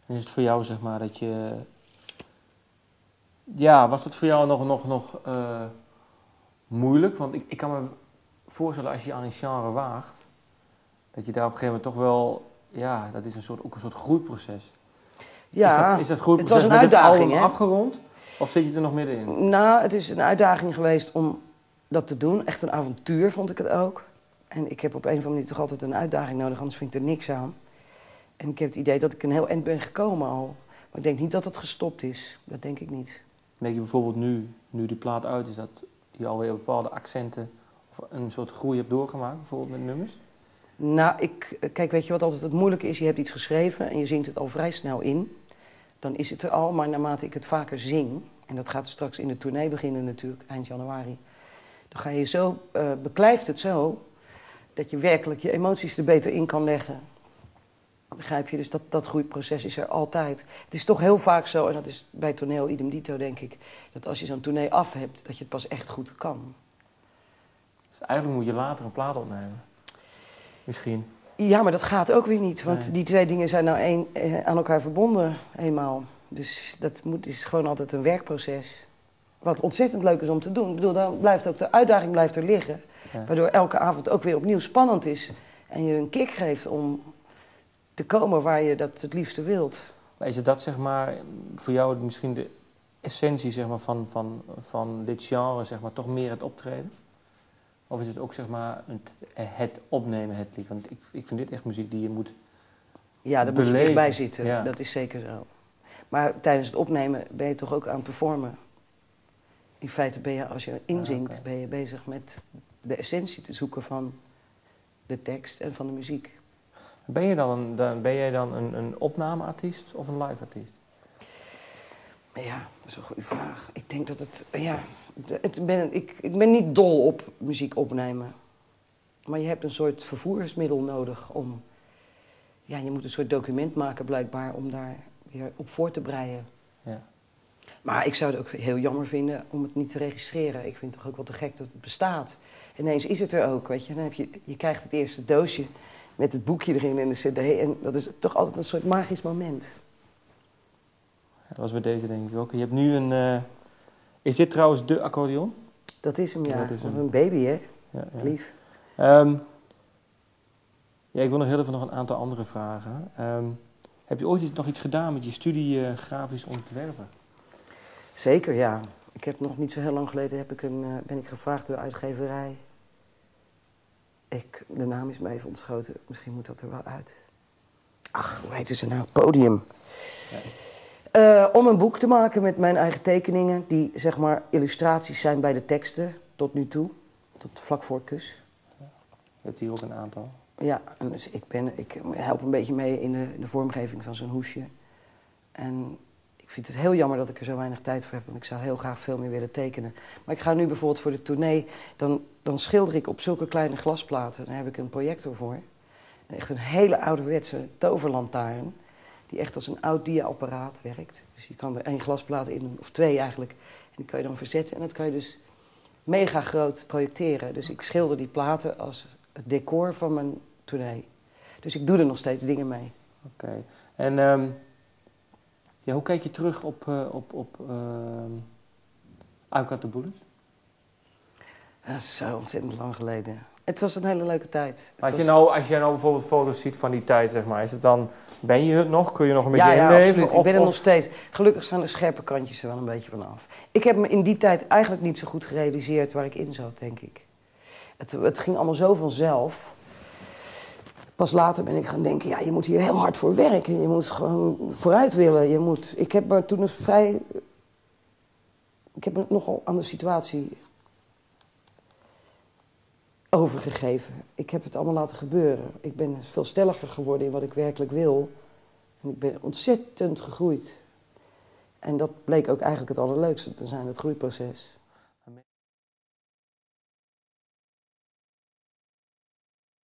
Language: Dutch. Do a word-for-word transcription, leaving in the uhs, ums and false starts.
En is het voor jou, zeg maar, dat je... Ja, was het voor jou nog, nog, nog uh, moeilijk? Want ik, ik kan me voorstellen, als je aan een genre waagt, dat je daar op een gegeven moment toch wel... Ja, dat is een soort, ook een soort groeiproces. Ja, is dat, is dat groeiproces het was een met uitdaging, het album hè? afgerond? Of zit je er nog middenin? Nou, het is een uitdaging geweest om dat te doen. Echt een avontuur vond ik het ook. En ik heb op een of andere manier toch altijd een uitdaging nodig, anders vind ik er niks aan. En ik heb het idee dat ik een heel eind ben gekomen al. Maar ik denk niet dat het gestopt is. Dat denk ik niet. Denk je bijvoorbeeld nu, nu die plaat uit is, dat je alweer bepaalde accenten of een soort groei hebt doorgemaakt, bijvoorbeeld met nummers? Nou, ik, kijk, weet je wat altijd het moeilijke is? Je hebt iets geschreven en je zingt het al vrij snel in. Dan is het er al, maar naarmate ik het vaker zing, en dat gaat straks in de tournee beginnen natuurlijk, eind januari, dan ga je zo, uh, beklijft het zo, dat je werkelijk je emoties er beter in kan leggen. Begrijp je? Dus dat, dat groeiproces is er altijd. Het is toch heel vaak zo, en dat is bij toneel idem dito denk ik, dat als je zo'n tournee af hebt, dat je het pas echt goed kan. Dus eigenlijk moet je later een plaat opnemen. Misschien. Ja, maar dat gaat ook weer niet, want Nee. die twee dingen zijn nou één, eh, aan elkaar verbonden, eenmaal. Dus dat moet, is gewoon altijd een werkproces. Wat ontzettend leuk is om te doen. Ik bedoel, dan blijft ook de uitdaging blijft er liggen. Ja. Waardoor elke avond ook weer opnieuw spannend is. En je een kick geeft om te komen waar je dat het liefste wilt. Maar is het dat, zeg maar, voor jou misschien de essentie, zeg maar, van, van, van dit genre, zeg maar, toch meer het optreden? Of is het ook, zeg maar, het, het opnemen, het lied? Want ik, ik vind dit echt muziek die je moet Ja, daar beleven. moet je dichtbij zitten. Ja. Dat is zeker zo. Maar tijdens het opnemen ben je toch ook aan het performen. In feite ben je, als je inzingt, ah, okay. ben je bezig met de essentie te zoeken van de tekst en van de muziek. Ben je dan, een, dan, ben jij dan een, een opnameartiest of een live-artiest? Ja, dat is een goede vraag. Ik denk dat het, ja, het ben, ik, ik ben niet dol op muziek opnemen. Maar je hebt een soort vervoersmiddel nodig om, ja, je moet een soort document maken blijkbaar om daar weer op voor te breien. Ja. Maar ik zou het ook heel jammer vinden om het niet te registreren. Ik vind het toch ook wel te gek dat het bestaat. Ineens is het er ook, weet je. Dan heb je, je krijgt het eerste doosje met het boekje erin en de cd. En dat is toch altijd een soort magisch moment. Ja, dat was bij deze denk ik ook. Je hebt nu een... Uh... Is dit trouwens de accordeon? Dat is hem, ja. Dat is, dat is hem. een baby, hè. Ja, ja. Lief. Um, ja, ik wil nog heel even nog een aantal andere vragen. Um, heb je ooit iets, nog iets gedaan met je studie uh, grafisch ontwerpen? Zeker, ja. Ik heb nog niet zo heel lang geleden heb ik een, uh, ben ik gevraagd door uitgeverij. Ik, de naam is me even ontschoten. Misschien moet dat er wel uit. Ach, hoe heet ze nou? Podium. Ja. Uh, om een boek te maken met mijn eigen tekeningen, die zeg maar illustraties zijn bij de teksten, tot nu toe. Tot vlak voor kus. Ja. Je hebt hier ook een aantal. Ja, en dus ik, ben, ik help een beetje mee in de, in de vormgeving van zo'n hoesje. En ik vind het heel jammer dat ik er zo weinig tijd voor heb, want ik zou heel graag veel meer willen tekenen. Maar ik ga nu bijvoorbeeld voor de tournee, dan, dan schilder ik op zulke kleine glasplaten. Daar heb ik een projector voor. Echt een hele ouderwetse toverlantaarn, die echt als een oud dia-apparaat werkt. Dus je kan er één glasplaat in doen, of twee eigenlijk. En die kan je dan verzetten en dat kan je dus mega groot projecteren. Dus ik schilder die platen als het decor van mijn tournee. Dus ik doe er nog steeds dingen mee. Oké. Okay. En um, ja, hoe kijk je terug op, uh, op, op uh, I've Got the Bullet? Dat is zo ontzettend lang geleden. Het was een hele leuke tijd. Maar als, was... je nou, als je nou bijvoorbeeld foto's ziet van die tijd, zeg maar, is het dan, ben je het nog? Kun je nog een beetje ja, ja, inleven? Absoluut. Of, ik ben er of... nog steeds. Gelukkig zijn de scherpe kantjes er wel een beetje vanaf. Ik heb me in die tijd eigenlijk niet zo goed gerealiseerd waar ik in zat, denk ik. Het, het ging allemaal zo vanzelf. Pas later ben ik gaan denken, ja, je moet hier heel hard voor werken. Je moet gewoon vooruit willen. Je moet... Ik heb me toen een vrij... Ik heb me nogal aan de situatie overgegeven. Ik heb het allemaal laten gebeuren. Ik ben veel stelliger geworden in wat ik werkelijk wil. En ik ben ontzettend gegroeid. En dat bleek ook eigenlijk het allerleukste te zijn, het groeiproces.